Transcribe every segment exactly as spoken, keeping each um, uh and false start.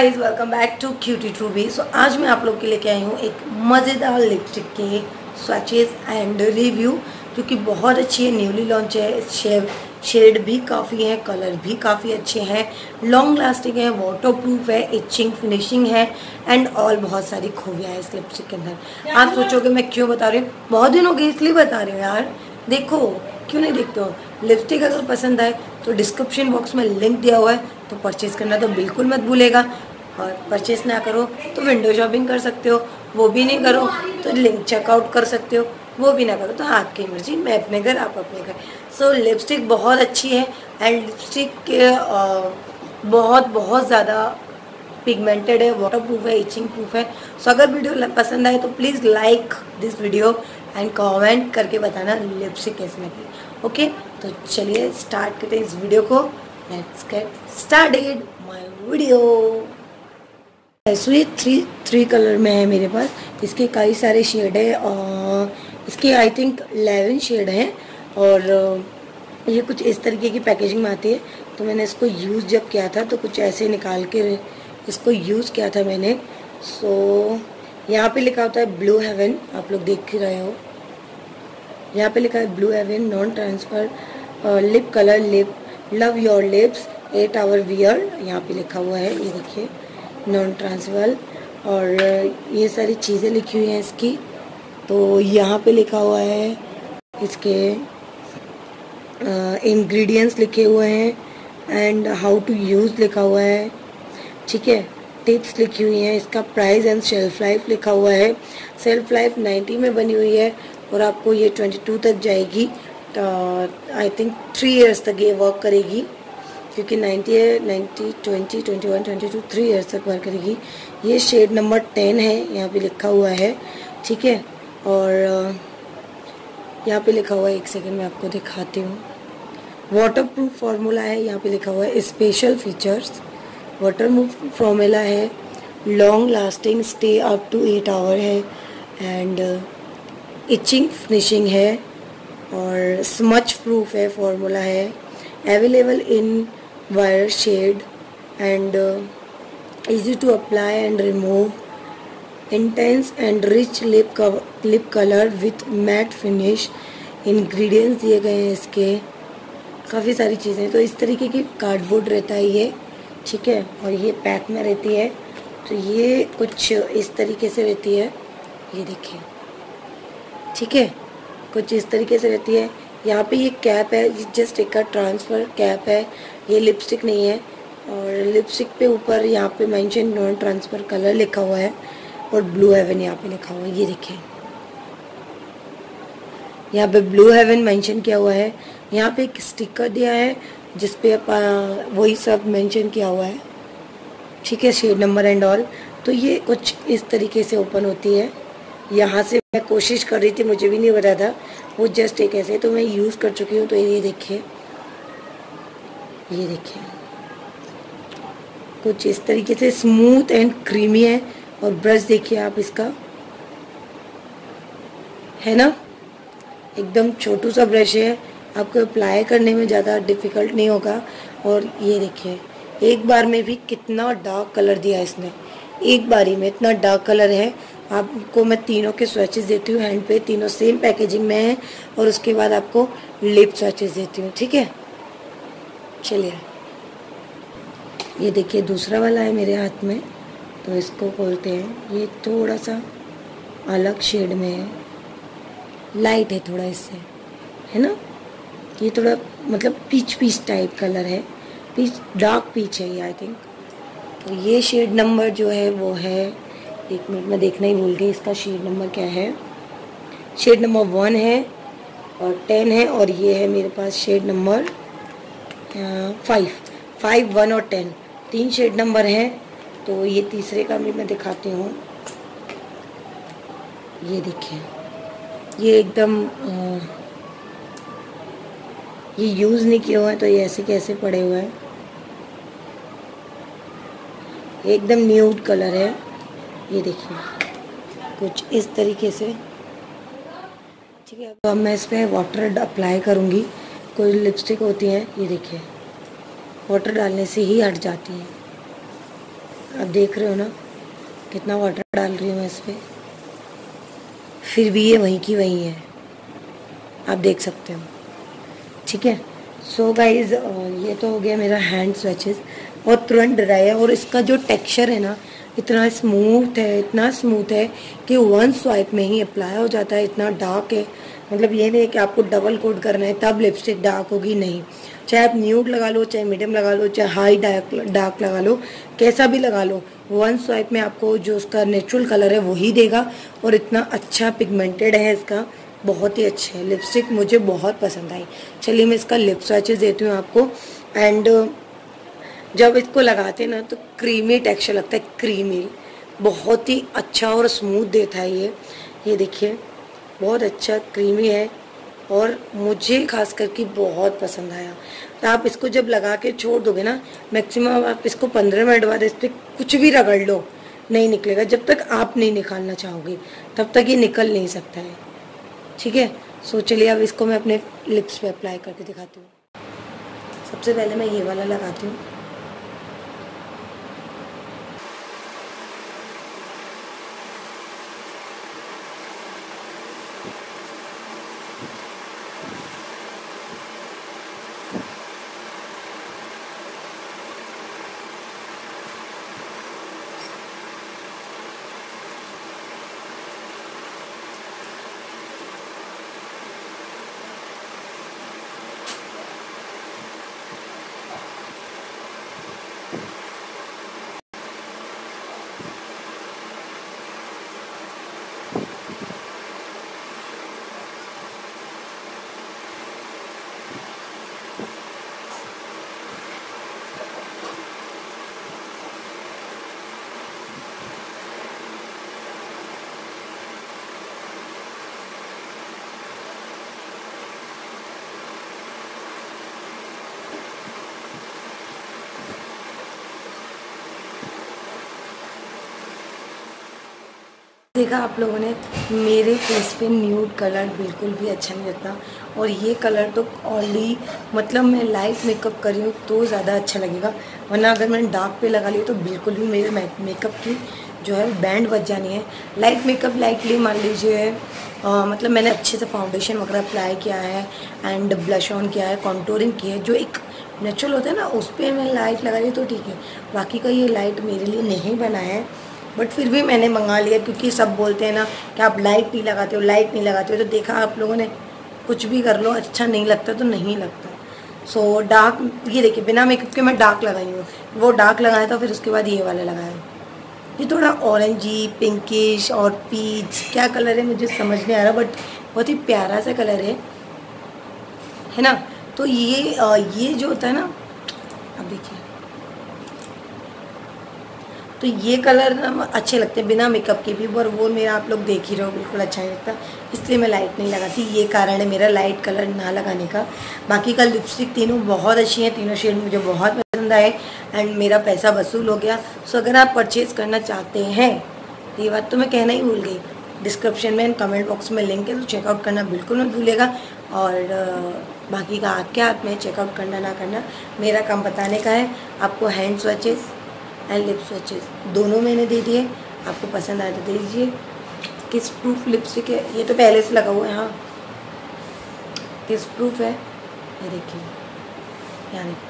Guys, welcome back to cutie ट्रूबी। So आज मैं आप लोग के लेके आई हूँ एक मज़ेदार लिपस्टिक के स्वैचेस एंड रिव्यू, जो कि बहुत अच्छी है, न्यूली लॉन्च है। शेड शेड भी काफ़ी है, कलर भी काफ़ी अच्छे हैं, लॉन्ग लास्टिंग है, वाटर प्रूफ है, इचिंग फिनिशिंग है एंड ऑल बहुत सारी खूबियाँ है इस लिपस्टिक के अंदर। आप सोचोगे मैं क्यों बता रही हूँ, बहुत दिन हो गए इसलिए बता रही हूँ यार। देखो, क्यों नहीं देखते हो? लिपस्टिक अगर पसंद आए तो डिस्क्रिप्शन बॉक्स में लिंक दिया हुआ है, तो परचेज़ करना तो बिल्कुल मत भूलेगा। और परचेज़ ना करो तो विंडो शॉपिंग कर सकते हो, वो भी नहीं करो तो लिंक चेकआउट कर सकते हो, वो भी ना करो तो आपकी मर्जी, मैं अपने घर आप अपने घर। सो लिपस्टिक बहुत अच्छी है एंड लिपस्टिक के बहुत बहुत ज़्यादा पिगमेंटेड है, वाटर प्रूफ है, इचिंग प्रूफ है। सो अगर वीडियो पसंद आए तो please like this video and comment करके बताना लिपस्टिक कैसी लगी। ओके, तो चलिए स्टार्ट करते हैं इस वीडियो को। Let's get started my video. ये थ्री थ्री कलर में है मेरे पास, इसके कई सारे शेड है और इसके आई थिंक इलेवन शेड हैं। और ये कुछ इस तरीके की पैकेजिंग में आती है। तो मैंने इसको यूज़ जब किया था तो कुछ ऐसे निकाल के इसको यूज़ किया था मैंने। सो यहाँ पे लिखा होता है ब्लू हेवन, आप लोग देख ही रहे हो। यहाँ पे लिखा है blue heaven non transfer lip colour lip love your lips eight hour wear, यहाँ पे लिखा हुआ है, ये देखिए नॉन ट्रांसफर। और ये सारी चीज़ें लिखी हुई हैं इसकी। तो यहाँ पे लिखा हुआ है इसके इंग्रेडिएंट्स uh, लिखे हुए हैं एंड हाउ टू यूज़ लिखा हुआ है, ठीक है। टिप्स लिखी हुई हैं, इसका प्राइस एंड शेल्फ लाइफ लिखा हुआ है। शेल्फ लाइफ नाइन्टी में बनी हुई है और आपको ये ट्वेंटी टू तक जाएगी। आई थिंक थ्री इयर्स तक ये वर्क करेगी, क्योंकि नाइन्टी है, ninety twenty twenty one twenty two three years तक वर्क करेगी। ये शेड नंबर टेन है, यहाँ पे लिखा हुआ है, ठीक है। और यहाँ पे लिखा हुआ है, एक सेकंड में आपको दिखाती हूँ। वाटर प्रूफ फार्मूला है, यहाँ पे लिखा हुआ है special features. Water proof formula है, long lasting stay up to eight hour है एंड इचिंग फिनिशिंग है और स्मच प्रूफ है, फार्मूला है। Available in wire shade and easy to apply and remove. Intense and rich lip lip colour with matte finish. Ingredients दिए गए हैं इसके, काफ़ी सारी चीज़ें। तो इस तरीके की कार्डबोर्ड रहता है ये, ठीक है। और ये पैक में रहती है, तो ये कुछ इस तरीके से रहती है, ये देखिए, ठीक है, कुछ इस तरीके से रहती है। यहाँ पे ये कैप है, जस्ट एक का ट्रांसफ़र कैप है, ये लिपस्टिक नहीं है। और लिपस्टिक पे ऊपर यहाँ पे मेंशन नॉन ट्रांसफ़र कलर लिखा हुआ है और ब्लू हेवन यहाँ पे लिखा हुआ है, ये देखिए, यहाँ पे ब्लू हेवन मेंशन किया हुआ है। यहाँ पे एक स्टिकर दिया है जिस पे वही सब मेंशन किया हुआ है, ठीक है, शेड नंबर एंड ऑल। तो ये कुछ इस तरीके से ओपन होती है। यहाँ से मैं कोशिश कर रही थी, मुझे भी नहीं पता था, वो जस्ट एक ऐसे, तो मैं यूज़ कर चुकी हूँ। तो ये देखिए, ये देखिए, कुछ इस तरीके से स्मूथ एंड क्रीमी है। और ब्रश देखिए आप इसका, है ना, एकदम छोटू सा ब्रश है, आपको अप्लाई करने में ज़्यादा डिफ़िकल्ट नहीं होगा। और ये देखिए, एक बार में भी कितना डार्क कलर दिया है इसने, एक बारी में इतना डार्क कलर है। आपको मैं तीनों के स्वैचेस देती हूँ हैंड पे, तीनों सेम पैकेजिंग में है। और उसके बाद आपको लिप स्वैचेस देती हूँ, ठीक है। चलिए, ये देखिए दूसरा वाला है मेरे हाथ में, तो इसको खोलते हैं। ये थोड़ा सा अलग शेड में है, लाइट है थोड़ा इससे, है ना। ये थोड़ा मतलब पीच पीच टाइप कलर है, पीच डार्क पीच है ये आई थिंक। तो ये शेड नंबर जो है वो है, एक मिनट में देखना ही भूल गई, इसका शेड नंबर क्या है। शेड नंबर वन है और टेन है, और ये है मेरे पास shade number five five one और टेन, तीन शेड नंबर हैं। तो ये तीसरे का भी मैं दिखाती हूँ, ये देखिए, ये एकदम आ, ये यूज़ नहीं किया हुआ है, तो ये ऐसे कैसे पड़े हुए हैं, एकदम न्यूड कलर है, ये देखिए, कुछ इस तरीके से, ठीक है। तो अब मैं इस पर वाटर अप्लाई करूँगी। कोई लिपस्टिक होती है, ये देखिए, वाटर डालने से ही हट जाती है। आप देख रहे हो ना कितना वाटर डाल रही हूँ मैं इस पर, फिर भी ये वहीं की वहीं है, आप देख सकते हो। ठीक है, सो गाइज ये तो हो गया मेरा हैंड स्वेचेस, और तुरंत ड्राई है। और इसका जो टेक्सचर है ना इतना स्मूथ है, इतना स्मूथ है कि वन स्वाइप में ही अप्लाई हो जाता है। इतना डार्क है, मतलब ये नहीं है कि आपको डबल कोट करना है तब लिपस्टिक डार्क होगी, नहीं। चाहे आप न्यूड लगा लो, चाहे मीडियम लगा लो, चाहे हाई डार्क डार्क लगा लो, कैसा भी लगा लो, वन स्वाइप में आपको जो उसका नेचुरल कलर है वही देगा। और इतना अच्छा पिगमेंटेड है इसका, बहुत ही अच्छे है। लिपस्टिक मुझे बहुत पसंद आई। चलिए मैं इसका लिप स्वैचेस देती हूँ आपको। एंड जब इसको लगाते हैं ना तो क्रीमी टेक्सचर लगता है, क्रीमी, बहुत ही अच्छा और स्मूथ देता है ये। ये देखिए बहुत अच्छा क्रीमी है और मुझे खास करके बहुत पसंद आया। तो आप इसको जब लगा के छोड़ दोगे ना, मैक्सिमम आप इसको पंद्रह मिनट बाद इस पर कुछ भी रगड़ लो, नहीं निकलेगा। जब तक आप नहीं निकालना चाहोगे तब तक ये निकल नहीं सकता है। ठीक है, सो चलिए अब इसको मैं अपने लिप्स पे अप्लाई करके दिखाती हूँ। सबसे पहले मैं ये वाला लगाती हूँ। देखा आप लोगों ने, मेरे फेस पे न्यूड कलर बिल्कुल भी अच्छा नहीं लगता। और ये कलर तो ऑलरेडी मतलब मैं लाइट मेकअप कर रही हूँ तो ज़्यादा अच्छा लगेगा, वरना अगर मैंने डार्क पे लगा लिया तो बिल्कुल भी मेरे मेकअप की जो है बैंड बज जानी है। लाइट मेकअप लाइटली मान लीजिए, आ, मतलब मैंने अच्छे से फाउंडेशन वगैरह अप्लाई किया है एंड ब्लश ऑन किया है, कॉन्टूरिंग की है, जो एक नेचुरल होता है ना उस पर मैं लाइट लगा ली तो ठीक है। बाकी का ये लाइट मेरे लिए नहीं बना है, बट फिर भी मैंने मंगा लिया क्योंकि सब बोलते हैं ना कि आप लाइट नहीं लगाते हो, लाइट नहीं लगाते हो। तो देखा आप लोगों ने, कुछ भी कर लो, अच्छा नहीं लगता तो नहीं लगता। सो so, डार्क, ये देखिए बिना मेकअप के मैं डार्क लगाई हूँ, वो डार्क लगाया था, फिर उसके बाद ये वाला लगाया। ये थोड़ा ऑरेंजी पिंकिश और पीच, क्या कलर है मुझे समझ नहीं आ रहा, बट बहुत ही प्यारा सा कलर है है ना। तो ये ये जो होता है ना, अब देखिए, तो ये कलर ना अच्छे लगते हैं बिना मेकअप के भी, पर वो मेरा आप लोग देख ही रहे हो बिल्कुल अच्छा नहीं लगता, इसलिए मैं लाइट नहीं लगाती। ये कारण है मेरा लाइट कलर ना लगाने का। बाकी का लिपस्टिक तीनों बहुत अच्छी हैं, तीनों शेड मुझे बहुत पसंद आए एंड मेरा पैसा वसूल हो गया। सो अगर आप परचेज़ करना चाहते हैं, ये बात तो मैं कहना ही भूल गई, डिस्क्रिप्शन में एंड कमेंट बॉक्स में लिंक है, तो चेकआउट करना बिल्कुल मत भूलेगा। और बाकी का आपके हाथ में, चेकआउट करना ना करना मेरा काम बताने का है। आपको hand swatches and lip swatches दोनों मैंने दे दिए, आपको पसंद आए तो दे दीजिए। किस प्रूफ लिपस्टिक है, ये तो पहले से लगा हुआ है। हाँ, किस प्रूफ है, ये देखिए, यहाँ देखिए,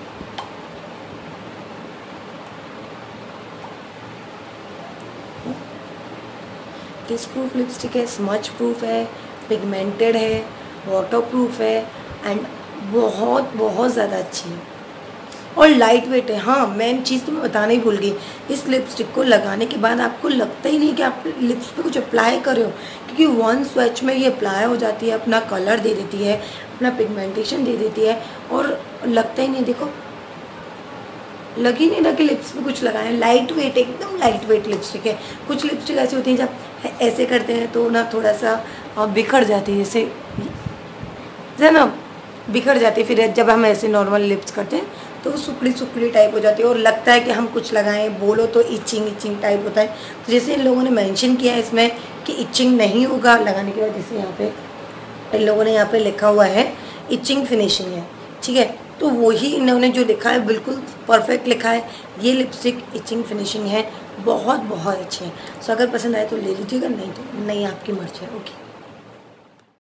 किस प्रूफ लिपस्टिक है, स्मच प्रूफ है, पिगमेंटेड है, वाटर प्रूफ है एंड बहुत बहुत ज़्यादा अच्छी है और लाइट वेट है। हाँ, मेन चीज़ तो मैं बताना ही भूल गई, इस लिपस्टिक को लगाने के बाद आपको लगता ही नहीं कि आप लिप्स पे कुछ अप्लाई कर रहे हो, क्योंकि वन स्वेच में ये अप्लाई हो जाती है, अपना कलर दे देती है, अपना पिगमेंटेशन दे देती है और लगता ही नहीं, देखो लग ही नहीं रहा कि लिप्स पे कुछ लगाए। लाइट वेट, एकदम लाइट वेट लिपस्टिक है। कुछ लिपस्टिक ऐसी होती हैं जब ऐसे करते हैं तो ना थोड़ा सा बिखर जाती है, जैसे है ना, बिखर जाती है। फिर जब हम ऐसे नॉर्मल लिप्स करते हैं तो सुकड़ी सुकड़ी टाइप हो जाती है और लगता है कि हम कुछ लगाएं, बोलो तो इचिंग इचिंग टाइप होता है। तो जैसे इन लोगों ने मेंशन किया है इसमें कि इचिंग नहीं होगा लगाने के बाद, जैसे यहाँ पे इन लोगों ने यहाँ पे लिखा हुआ है इचिंग फिनिशिंग है, ठीक है। तो वही इन्होंने जो लिखा है बिल्कुल परफेक्ट लिखा है। ये लिपस्टिक इचिंग फिनिशिंग है, बहुत बहुत अच्छे हैं। सो अगर पसंद आए तो ले लीजिएगा, नहीं तो नहीं, आपकी मर्जी है। ओके।